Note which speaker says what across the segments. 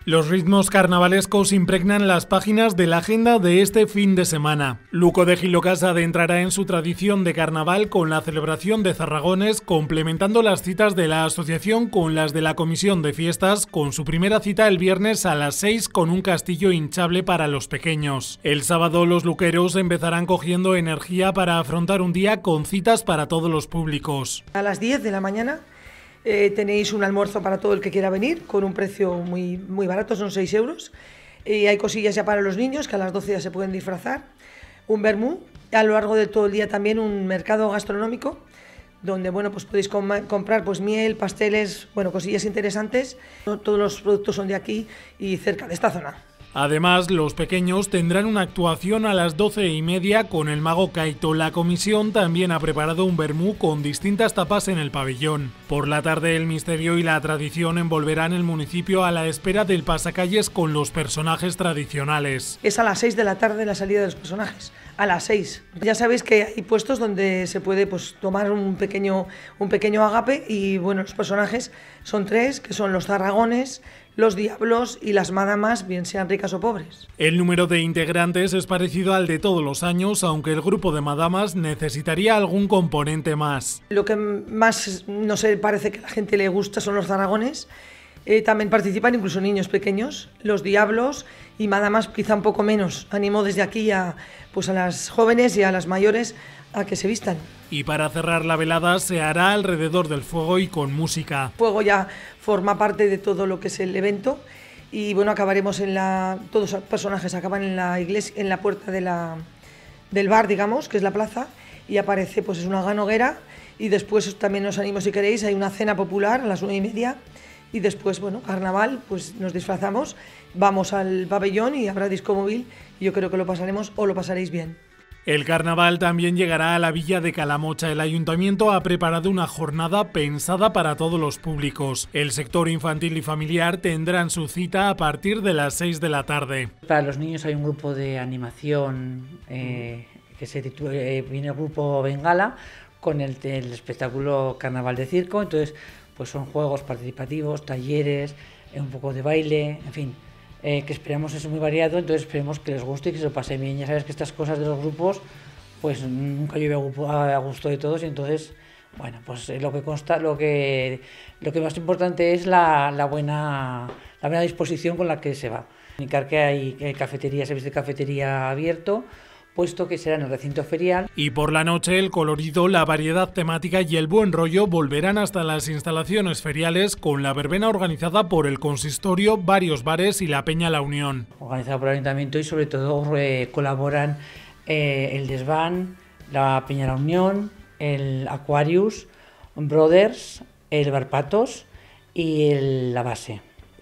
Speaker 1: Los ritmos carnavalescos impregnan las páginas de la agenda de este fin de semana. Luco de Gil Ocas adentrará en su tradición de carnaval con la celebración de zarragones, complementando las citas de la asociación con las de la Comisión de Fiestas, con su primera cita el viernes a las 6 con un castillo hinchable para los pequeños. El sábado los luqueros empezarán cogiendo energía para afrontar un día con citas para todos los públicos.
Speaker 2: A las 10 de la mañana tenéis un almuerzo para todo el que quiera venir, con un precio muy barato, son 6 euros. Hay cosillas ya para los niños, que a las 12 ya se pueden disfrazar. Un vermú, a lo largo de todo el día también un mercado gastronómico, donde pues podéis comprar miel, pasteles, cosillas interesantes. Todos los productos son de aquí y cerca de esta zona.
Speaker 1: Además, los pequeños tendrán una actuación a las 12:30 con el mago Kaito. La comisión también ha preparado un vermú con distintas tapas en el pabellón. Por la tarde, el misterio y la tradición envolverán el municipio a la espera del pasacalles con los personajes tradicionales.
Speaker 2: Es a las 6 de la tarde la salida de los personajes, a las 6. Ya sabéis que hay puestos donde se puede tomar un pequeño agape y los personajes son 3, que son los zarragones, los diablos y las madamas, bien sean ricas o pobres.
Speaker 1: El número de integrantes es parecido al de todos los años, aunque el grupo de madamas necesitaría algún componente más.
Speaker 2: Lo que más, parece que a la gente le gusta son los zarragones. También participan incluso niños pequeños, los diablos y madamas quizá un poco menos. Animo desde aquí a las jóvenes y a las mayores a que se vistan.
Speaker 1: Y para cerrar la velada se hará alrededor del fuego y con música.
Speaker 2: El fuego ya forma parte de todo lo que es el evento y acabaremos todos los personajes acaban en la iglesia, en la puerta del bar, digamos, que es la plaza, y aparece es una gran hoguera y después también os animo, si queréis, hay una cena popular a las 1:30 y después, carnaval, nos disfrazamos, vamos al pabellón y habrá disco móvil y yo creo que lo pasaremos o lo pasaréis bien.
Speaker 1: El carnaval también llegará a la villa de Calamocha. El ayuntamiento ha preparado una jornada pensada para todos los públicos. El sector infantil y familiar tendrán su cita a partir de las 6 de la tarde.
Speaker 3: Para los niños hay un grupo de animación que se titula, viene el grupo Bengala con el espectáculo Carnaval de Circo. Entonces, son juegos participativos, talleres, un poco de baile, en fin. Que esperamos es muy variado, entonces esperemos que les guste y que se lo pasen bien. Ya sabes que estas cosas de los grupos, nunca llueve a gusto de todos y entonces, lo que más importante es la buena disposición con la que se va. Comunicar que hay cafetería, servicio de cafetería abierto, puesto que será en el recinto ferial.
Speaker 1: Y por la noche el colorido, la variedad temática y el buen rollo volverán hasta las instalaciones feriales con la verbena organizada por el consistorio, varios bares y la Peña La Unión.
Speaker 3: Organizada por el ayuntamiento y sobre todo colaboran el Desván, la Peña La Unión, el Aquarius, Brothers, el Barpatos y la Base.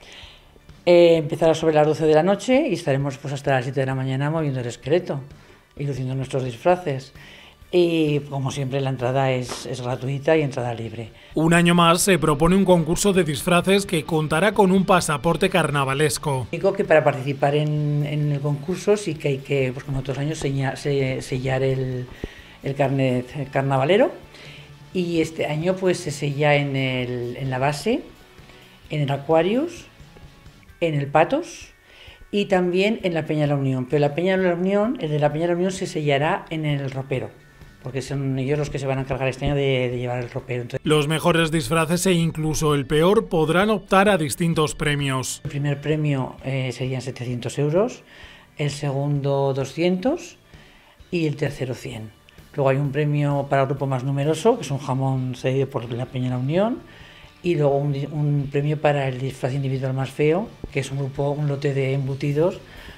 Speaker 3: Empezará sobre las 12 de la noche y estaremos hasta las 7 de la mañana moviendo el esqueleto y luciendo nuestros disfraces. Y como siempre la entrada es gratuita y entrada libre.
Speaker 1: Un año más se propone un concurso de disfraces que contará con un pasaporte carnavalesco.
Speaker 3: Digo que para participar en el concurso sí que hay que, como otros años, sellar el carnet carnavalero, y este año se sella en la Base, en el Aquarius, en el Patos y también en la Peña La Unión. Pero la Peña La Unión, el de la Peña La Unión se sellará en el ropero, porque son ellos los que se van a encargar este año de llevar el ropero. Entonces,
Speaker 1: los mejores disfraces e incluso el peor podrán optar a distintos premios.
Speaker 3: El primer premio serían 700 euros, el segundo 200 y el tercero 100. Luego hay un premio para el grupo más numeroso, que es un jamón cedido por la Peña La Unión, y luego un premio para el disfraz individual más feo, que es un lote de embutidos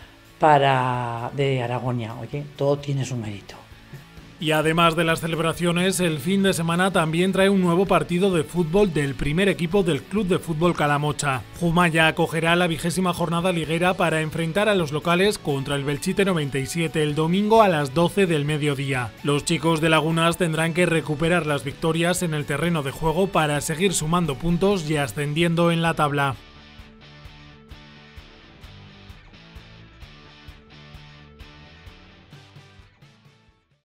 Speaker 3: de Aragonia. Oye, todo tiene su mérito.
Speaker 1: Y además de las celebraciones, el fin de semana también trae un nuevo partido de fútbol del primer equipo del Club de Fútbol Calamocha. Zumaya acogerá la 20ª jornada liguera para enfrentar a los locales contra el Belchite 97 el domingo a las 12 del mediodía. Los chicos de Lagunas tendrán que recuperar las victorias en el terreno de juego para seguir sumando puntos y ascendiendo en la tabla.